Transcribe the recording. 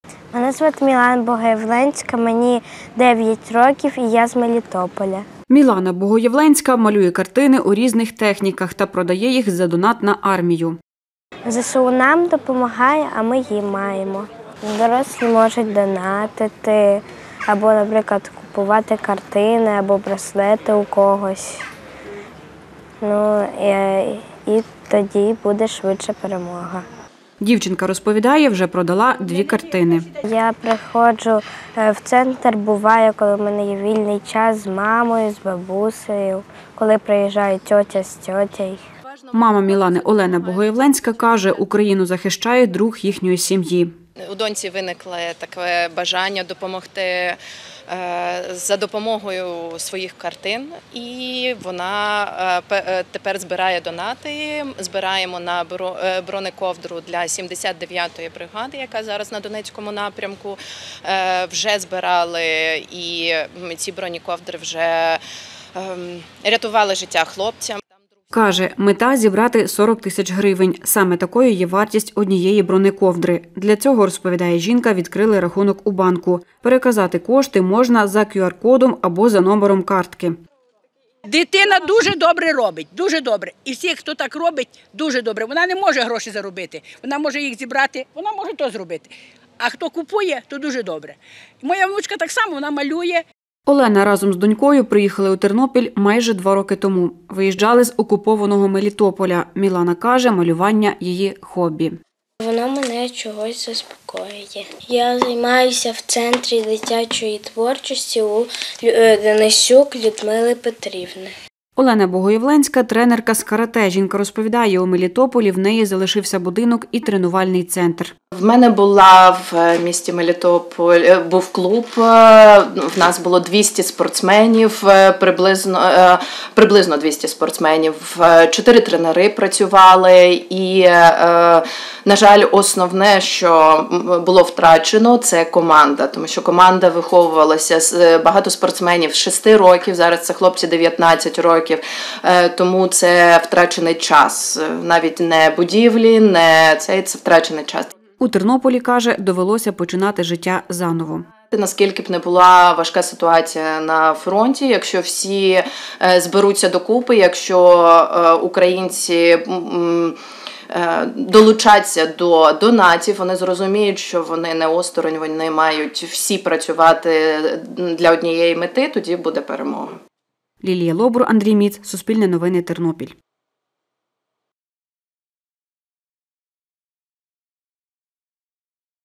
Мене звати Мілана Богоявленська, мені 9 років і я з Мелітополя. Мілана Богоявленська малює картини у різних техніках та продає їх за донат на армію. ЗСУ нам допомагає, а ми їм маємо. Дорослі можуть донатити або, наприклад, купувати картини або браслети у когось. І тоді буде швидше перемога. Дівчинка розповідає, вже продала 2 картини. Я приходжу в центр, буває, коли в мене є вільний час з мамою, з бабусею, коли приїжджає тьотя з тьотєю. Мама Мілани Олена Богоявленська каже, Україну захищає друг їхньої сім'ї. У доньці виникло таке бажання допомогти за допомогою своїх картин, і вона тепер збирає донати. Збираємо на бронековдру для 79-ї бригади, яка зараз на Донецькому напрямку. Вже збирали, і ці бронековдри вже рятували життя хлопцям. Каже, мета – зібрати 40 тисяч гривень. Саме такою є вартість однієї бронековдри. Для цього, розповідає жінка, відкрили рахунок у банку. Переказати кошти можна за QR-кодом або за номером картки. Дитина дуже добре робить, дуже добре. І всі, хто так робить, дуже добре. Вона не може гроші заробити, вона може їх зібрати, вона може то зробити. А хто купує, то дуже добре. Моя внучка так само, вона малює. Олена разом з донькою приїхали у Тернопіль майже 2 роки тому. Виїжджали з окупованого Мелітополя. Мілана каже, малювання – її хобі. Воно мене чогось заспокоює. Я займаюся в центрі дитячої творчості у Денисюк Людмили Петрівни. Олена Богоявленська – тренерка з карате. Жінка розповідає, у Мелітополі в неї залишився будинок і тренувальний центр. В мене була в місті Мелітополь, був клуб, в нас було 200 спортсменів, приблизно 200 спортсменів, 4 тренери працювали і, на жаль, основне, що було втрачено, це команда, тому що команда виховувалася з багато спортсменів з 6 років, зараз це хлопці 19 років, тому це втрачений час, навіть не будівлі, не це втрачений час. У Тернополі, каже, довелося починати життя заново. Наскільки б не була важка ситуація на фронті, якщо всі зберуться докупи, якщо українці долучаться до донатів, вони зрозуміють, що вони не осторонь, вони мають всі працювати для однієї мети, тоді буде перемога. Лілія Лобур, Андрій Міц, Суспільне новини, Тернопіль.